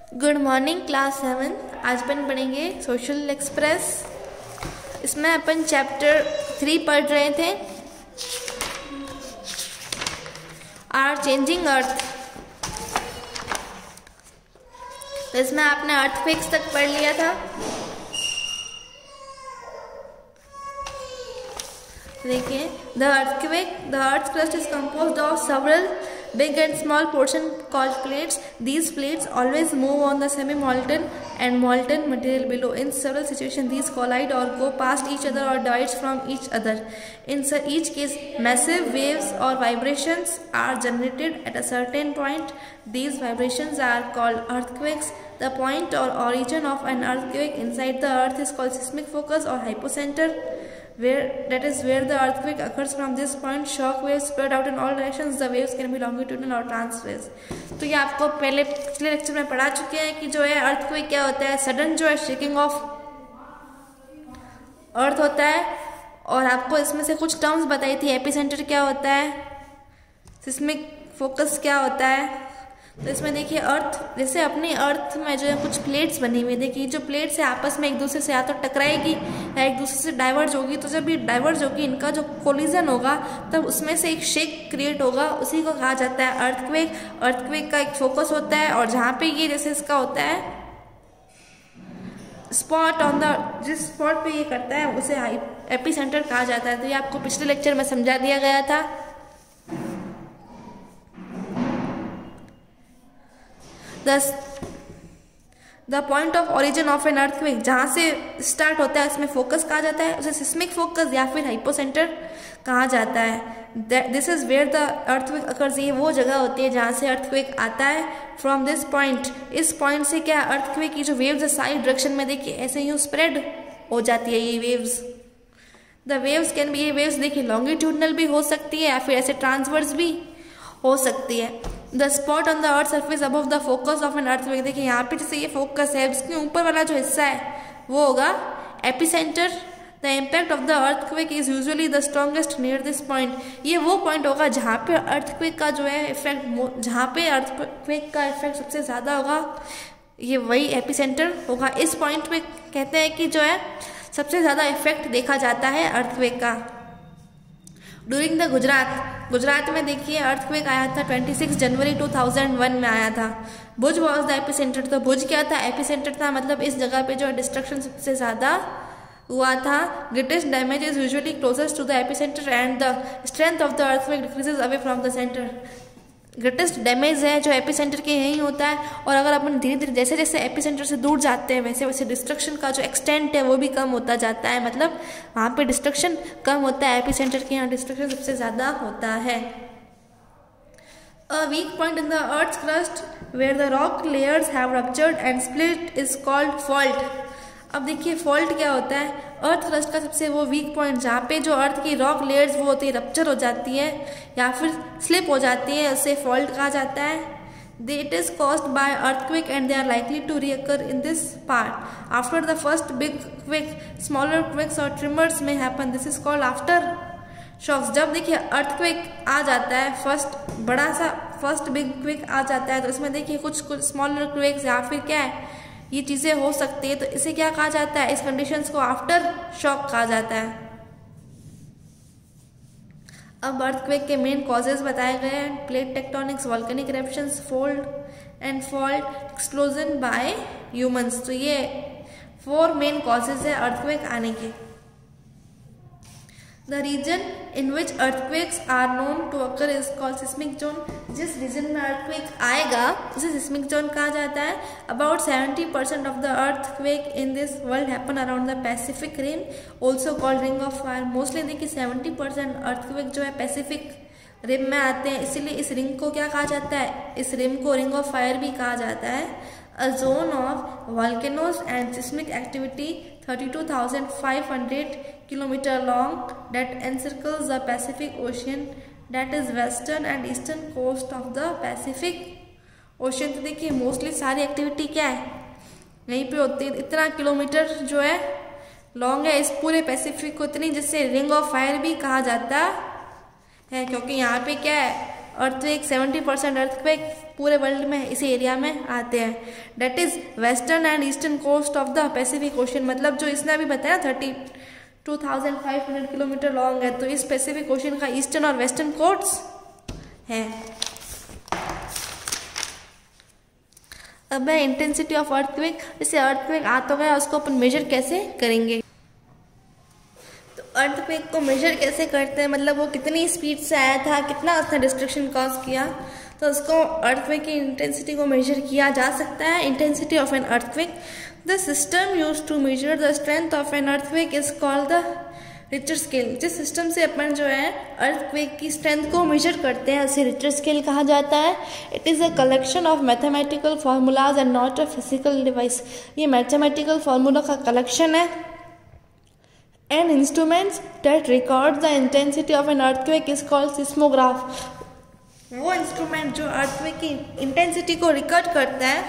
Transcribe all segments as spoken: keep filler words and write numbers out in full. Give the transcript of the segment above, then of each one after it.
Good morning class seven. आज अपन पढ़ेंगे social express. इसमें अपन चैप्टर थ्री पढ़ रहे थे, आर चेंजिंग अर्थ। तो इसमें आपने अर्थक्वेक्स तक पढ़ लिया था। देखिए, the earthquake the earth crust is composed of several big and small portion called plates. These plates always move on the semi-molten and molten material below. In several situations, these collide or go past each other or diverge from each other. In each case, massive waves or vibrations are generated at a certain point. These vibrations are called earthquakes. The point or origin of an earthquake inside the earth is called seismic focus or hypocenter. Where that is where the earthquake occurs. From this point, shock waves spread out in all directions. The waves can be longitudinal or transverse. तो ये आपको पहले पिछले lecture में पढ़ा चुके हैं कि जो है earthquake क्या होता है। सडन जो है शेकिंग ऑफ अर्थ होता है, और आपको इसमें से कुछ टर्म्स बताई थी। एपिसेंटर क्या होता है, सिस्मिक फोकस क्या होता है। तो इसमें देखिए, अर्थ जैसे अपनी अर्थ में जो है कुछ प्लेट्स बनी हुई है। देखिए, जो प्लेट्स है आपस में एक दूसरे से या तो टकराएगी या एक दूसरे से डाइवर्ज होगी। तो जब ये डाइवर्ज होगी, इनका जो कोलिजन होगा, तब उसमें से एक शेक क्रिएट होगा। उसी को कहा जाता है अर्थक्वेक। अर्थक्वेक का एक फोकस होता है, और जहाँ पे ये जैसे इसका होता है स्पॉट ऑन द, जिस स्पॉट पे ये करता है उसे एपिसेंटर कहा जाता है। तो ये आपको पिछले लेक्चर में समझा दिया गया था। दस the point of origin of an earthquake, जहाँ से स्टार्ट होता है इसमें फोकस कहा जाता है, उसे सिस्मिक फोकस या फिर हाइपोसेंटर कहा जाता है। This is where the earthquake occurs. ये वो जगह होती है जहाँ से अर्थक्वेक आता है। फ्रॉम दिस पॉइंट, इस पॉइंट से क्या अर्थक्वेक की जो वेव्स है साइड डायरेक्शन में देखिए ऐसे यूँ स्प्रेड हो जाती है ये waves. The waves can be, ये वेव्स देखिए लॉन्गिट्यूडनल भी हो सकती है या फिर ऐसे ट्रांसवर्स भी हो सकती है। The spot on the earth surface above the focus of an earthquake, देखिए यहाँ पे जैसे ये फोकस है, इसके ऊपर वाला जो हिस्सा है वो होगा epicentre. The impact of the earthquake is usually the strongest near this point. ये वो पॉइंट होगा जहाँ पे अर्थक्वेक का जो है इफेक्ट, जहाँ पे अर्थक्वेक का इफेक्ट सबसे ज़्यादा होगा, ये वही एपिसेंटर होगा। इस पॉइंट पे कहते हैं कि जो है सबसे ज़्यादा इफेक्ट देखा जाता है अर्थक्वेक का। ड्यूरिंग द गुजरात, गुजरात में देखिए अर्थक्वेक आया था छब्बीस जनवरी दो हज़ार एक में आया था। Bhuj was the epicentre. तो भुज क्या था, एपिसेंटर था, मतलब इस जगह पे जो डिस्ट्रक्शन सबसे ज़्यादा हुआ था। Greatest damage is usually closest to the epicentre and the strength of the earthquake decreases away from the centre. Greatest damage है जो एपिसेंटर के यही होता है, और अगर अपन धीरे धीरे जैसे जैसे एपिसेंटर से दूर जाते हैं वैसे वैसे डिस्ट्रक्शन का जो एक्सटेंट है वो भी कम होता जाता है। मतलब वहाँ पे डिस्ट्रक्शन कम होता है, एपिसेंटर के यहाँ डिस्ट्रक्शन सबसे ज़्यादा होता है। A weak point in the earth crust where the rock layers have ruptured and split is called fault. अब देखिए फॉल्ट क्या होता है, अर्थ क्रस्ट का सबसे वो वीक पॉइंट जहाँ पे जो अर्थ की रॉक लेयर्स वो होती है रप्चर हो जाती है या फिर स्लिप हो जाती है, उसे फॉल्ट कहा जाता है। It is caused by earthquake and they are likely to reoccur in this part. After the first big quake, smaller quakes or tremors may happen. This is called after shocks. जब देखिए earthquake आ जाता है, first बड़ा सा first big quake आ जाता है, तो इसमें देखिए कुछ कुछ स्मॉलर क्वेक्स या फिर क्या है ये चीज़ें हो सकती है। तो इसे क्या कहा जाता है, इस कंडीशंस को आफ्टर शॉक कहा जाता है। अब अर्थक्वेक के मेन कॉजेज बताए गए हैं। Plate tectonics, volcanic eruptions, fold and fault, explosion by humans. तो ये फोर मेन कॉजेज है अर्थक्वेक आने के। The region in which earthquakes are known to occur is called seismic zone. जिस रीजन में अर्थक्वेक आएगा उसे सिस्मिक जोन कहा जाता है। About seventy percent of the earthquake in this world happen around the Pacific rim, also called ring of fire. Mostly देखिए seventy percent earthquake जो है पैसिफिक रिम में आते हैं, इसीलिए इस रिंग को क्या कहा जाता है, इस रिम को रिंग ऑफ फायर भी कहा जाता है। A zone of volcanoes and seismic activity thirty-two thousand five hundred kilometer long that encircles the Pacific Ocean, that is western and eastern coast of the Pacific Ocean। तो देखिए mostly सारी activity क्या है यहीं पे होती है। इतना किलोमीटर जो है लॉन्ग है इस पूरे पैसिफिक को, इतनी जिससे रिंग ऑफ फायर भी कहा जाता है, क्योंकि यहाँ पे क्या है अर्थक्वेक सेवेंटी परसेंट अर्थक्वेक पूरे वर्ल्ड में इसी एरिया में आते हैं, that is western and eastern coast of the Pacific Ocean. मतलब जो इसने अभी बताया thirty two thousand five hundred kilometre long है, तो इस पैसिफिक ओशन का ईस्टर्न और वेस्टर्न कोस्ट है। अब है इंटेंसिटी ऑफ अर्थक्वेक। जैसे अर्थक्वेक आ तो गया, उसको अपन मेजर कैसे करेंगे। तो अर्थक्वेक को मेजर कैसे करते हैं, मतलब वो कितनी स्पीड से आया था, कितना उसने डिस्ट्रक्शन कॉज किया, तो उसको अर्थक्वेक की इंटेंसिटी को मेजर किया जा सकता है। Intensity of an earthquake, the system used to measure the strength of an earthquake is called the Richter scale. जिस सिस्टम से अपन जो है अर्थक्वेक की स्ट्रेंथ को मेजर करते हैं उसे रिक्टर स्केल कहा जाता है। It is a collection of mathematical formulas and not a physical device. ये मैथमेटिकल फार्मूला का कलेक्शन है। An instruments that record the intensity of an earthquake is called seismograph. वो इंस्ट्रूमेंट जो अर्थक्वेक की intensity को रिकॉर्ड करता है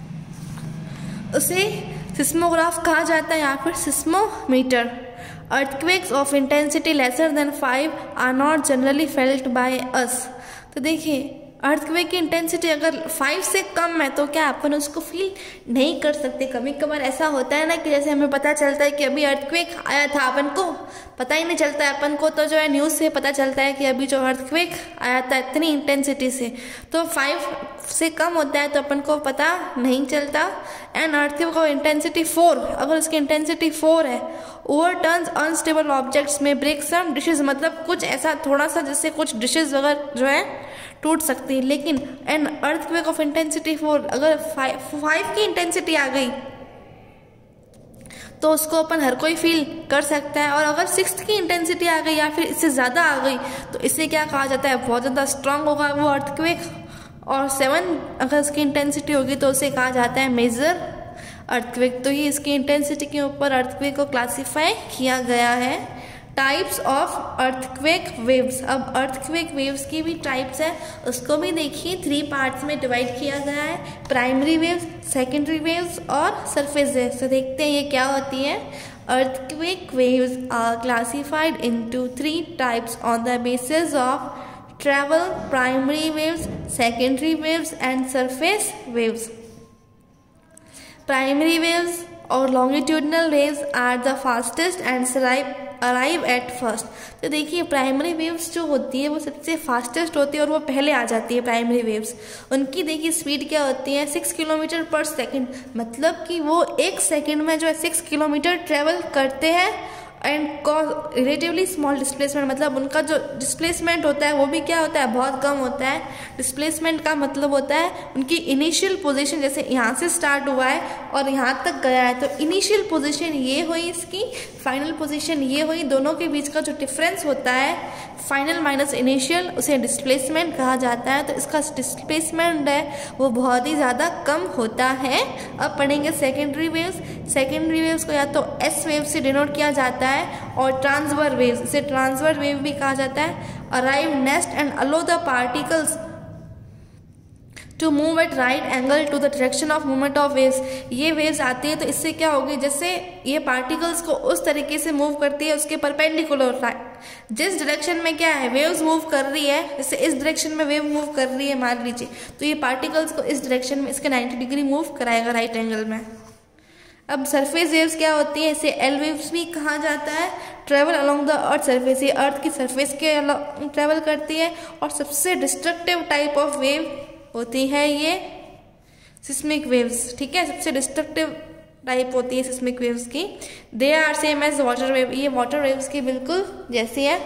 उसे सिस्मोग्राफ कहा जाता है या फिर seismometer. Earthquakes of intensity lesser than five are not generally felt by us। तो देखिए अर्थक्वेक की इंटेंसिटी अगर फाइव से कम है तो क्या अपन उसको फील नहीं कर सकते। कभी कभार ऐसा होता है ना कि जैसे हमें पता चलता है कि अभी अर्थक्वेक आया था, अपन को पता ही नहीं चलता है। अपन को तो जो है न्यूज़ से पता चलता है कि अभी जो अर्थक्वेक आया था इतनी इंटेंसिटी से, तो फाइव से कम होता है तो अपन को पता नहीं चलता। And earthquake of intensity four, अगर उसकी इंटेंसिटी फोर है, ओवर टर्न्स अनस्टेबल ऑब्जेक्ट्स में ब्रेक सम डिशेज, मतलब कुछ ऐसा थोड़ा सा जैसे कुछ डिशेज वगैरह जो है टूट सकती है। लेकिन an earthquake of intensity four, अगर फाइव फाइव की इंटेंसिटी आ गई तो उसको अपन हर कोई फील कर सकता है। और अगर सिक्स की इंटेंसिटी आ गई या फिर इससे ज़्यादा आ गई तो इसे क्या कहा जाता है, बहुत ज़्यादा स्ट्रांग होगा वो अर्थक्वेक। और सेवन अगर उसकी इंटेंसिटी होगी तो उसे कहा जाता है मेजर अर्थक्वेक। तो ये इसकी इंटेंसिटी के ऊपर अर्थक्वेक को क्लासीफाई किया गया है। टाइप्स ऑफ अर्थक्वेक वेव्स, अब अर्थक्वेक वेव्स की भी टाइप्स है, उसको भी देखिए थ्री पार्ट्स में डिवाइड किया गया है, प्राइमरी वेव्स, सेकेंडरी वेव्स और सरफेस वेव्स। तो देखते हैं ये क्या होती है। Earthquake waves are classified into three types on the basis of travel, primary waves, secondary waves and surface waves. Primary waves और longitudinal waves are the fastest and arrive at first. तो देखिए प्राइमरी वेव्स जो होती है वो सबसे fastest होती है और वो पहले आ जाती है। प्राइमरी वेव्स उनकी देखिए स्पीड क्या होती है, सिक्स किलोमीटर पर सेकंड, मतलब कि वो एक सेकंड में जो है सिक्स किलोमीटर ट्रेवल करते हैं। And cause relatively small displacement, मतलब उनका जो डिस्प्लेसमेंट होता है वो भी क्या होता है, बहुत कम होता है। डिस्प्लेसमेंट का मतलब होता है उनकी इनिशियल पोजीशन, जैसे यहाँ से स्टार्ट हुआ है और यहाँ तक गया है तो इनिशियल पोजीशन ये हुई, इसकी फाइनल पोजीशन ये हुई, दोनों के बीच का जो डिफरेंस होता है फाइनल माइनस इनिशियल उसे डिस्प्लेसमेंट कहा जाता है। तो इसका डिस्प्लेसमेंट है वो बहुत ही ज़्यादा कम होता है। अब पढ़ेंगे सेकेंडरी वेव्स। सेकेंडरी वेव्स को या तो एस वेव से डिनोट किया जाता है और ट्रांसवर वेव्स, इसे ट्रांसवर वेव भी कहा जाता है। Arrive next and allow the particles to move at right angle to the direction of movement of waves. ये वेव्स आती है तो इससे क्या होगी, जैसे ये पार्टिकल्स को उस तरीके से मूव करती है उसके परपेंडिकुलर, जिस डायरेक्शन में क्या है वेव्स मूव कर रही है, जैसे इस डायरेक्शन में वेव मूव कर रही है मान लीजिए, तो ये पार्टिकल्स को इस डायरेक्शन में इसके नाइन्टी डिग्री मूव कराएगा राइट एंगल में। अब सरफेस वेव्स क्या होती है, इसे एल वेव्स भी कहा जाता है। Travel along the earth surface, ये अर्थ की सरफेस के ट्रेवल करती है। और सबसे डिस्ट्रक्टिव टाइप ऑफ वेव होती है ये सिस्मिक वेव्स, ठीक है, सबसे डिस्ट्रक्टिव टाइप होती है सिस्मिक वेव्स की। They are same as water wave, ये वाटर वेव्स की बिल्कुल जैसी है।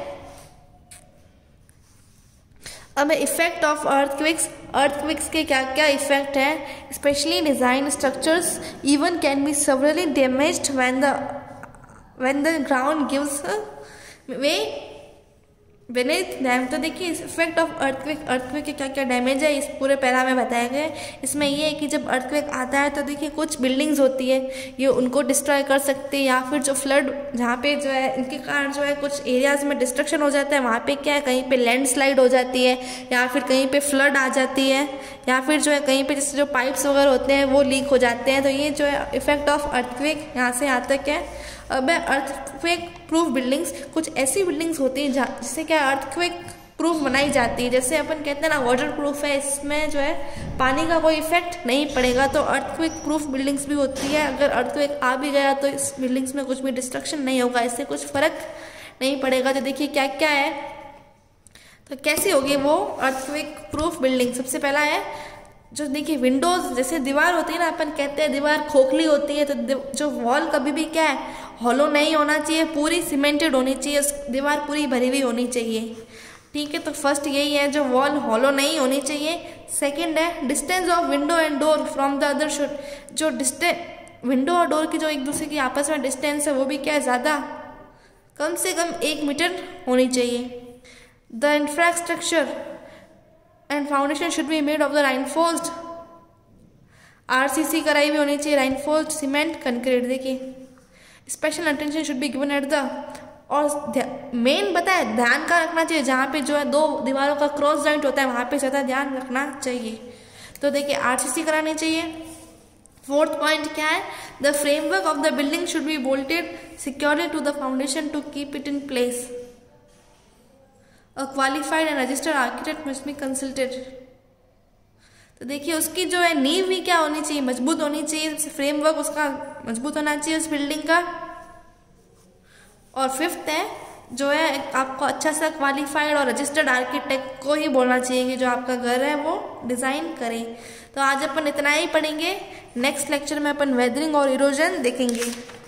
अब इफेक्ट ऑफ अर्थक्वेक्स, अर्थक्वेक्स के क्या क्या इफेक्ट हैं, specially design structures even can be severely damaged when the when the ground gives way beneath them. तो देखिए इफेक्ट ऑफ अर्थक्वेक, अर्थक्वेक के क्या क्या डैमेज है इस पूरे पैरा में बताए गए। इसमें ये है कि जब अर्थक्वेक आता है तो देखिए कुछ बिल्डिंग्स होती है ये उनको डिस्ट्रॉय कर सकती है, या फिर जो फ्लड जहाँ पे जो है इनके कारण जो है कुछ एरियाज में डिस्ट्रक्शन हो जाता है, वहाँ पे क्या है कहीं पे लैंडस्लाइड हो जाती है, या फिर कहीं पे फ्लड आ जाती है, या फिर जो है कहीं पे जैसे जो पाइप्स वगैरह होते हैं वो लीक हो जाते हैं। तो ये जो है इफेक्ट ऑफ अर्थक्वेक यहाँ से यहाँ तक है। अब अर्थक्वेक प्रूफ बिल्डिंग्स, कुछ ऐसी बिल्डिंग्स होती हैं जहाँ जिससे क्या अर्थक्वेक प्रूफ बनाई जाती है। जैसे अपन कहते हैं ना वाटर प्रूफ है, इसमें जो है पानी का कोई इफेक्ट नहीं पड़ेगा। तो अर्थक्वेक प्रूफ बिल्डिंग्स भी होती है, अगर अर्थक्वेक आ भी गया तो इस बिल्डिंग्स में कुछ भी डिस्ट्रक्शन नहीं होगा, इससे कुछ फर्क नहीं पड़ेगा। तो देखिए क्या क्या है, तो कैसी होगी वो अर्थक्वेक प्रूफ बिल्डिंग। सबसे पहला है जो देखिए विंडोज, जैसे दीवार होती है ना, अपन कहते हैं दीवार खोखली होती है, तो जो वॉल कभी भी क्या है हॉलो नहीं होना चाहिए, पूरी सीमेंटेड होनी चाहिए, दीवार पूरी भरी हुई होनी चाहिए। ठीक है, तो फर्स्ट यही है, जो वॉल हॉलो नहीं होनी चाहिए। सेकंड है distance of window and door from the other should, जो डिस्टेंस विंडो और डोर की जो एक दूसरे की आपस में डिस्टेंस है वो भी क्या है ज़्यादा, कम से कम एक मीटर होनी चाहिए। The infrastructure and foundation should be made of the reinforced, RCC कराई भी होनी चाहिए, राइनफोर्स्ड सीमेंट कंक्रीट। देखिए special attention should be given at the, और मेन पता है ध्यान का रखना चाहिए जहाँ पे जो है दो दीवारों का क्रॉस जॉइंट होता है वहाँ पे ज़्यादा ध्यान रखना चाहिए। तो देखिए आरसीसी करानी चाहिए। फोर्थ पॉइंट क्या है, the framework of the building should be bolted securely to the foundation to keep it in place, a qualified and registered architect must be consulted. तो देखिए उसकी जो है नींव भी क्या होनी चाहिए, मजबूत होनी चाहिए, फ्रेमवर्क उसका मजबूत होना चाहिए उस बिल्डिंग का। और फिफ्थ है जो है आपको अच्छा सा क्वालिफाइड और रजिस्टर्ड आर्किटेक्ट को ही बोलना चाहिए कि जो आपका घर है वो डिज़ाइन करे। तो आज अपन इतना ही पढ़ेंगे, नेक्स्ट लेक्चर में अपन वेदरिंग और इरोजन देखेंगे।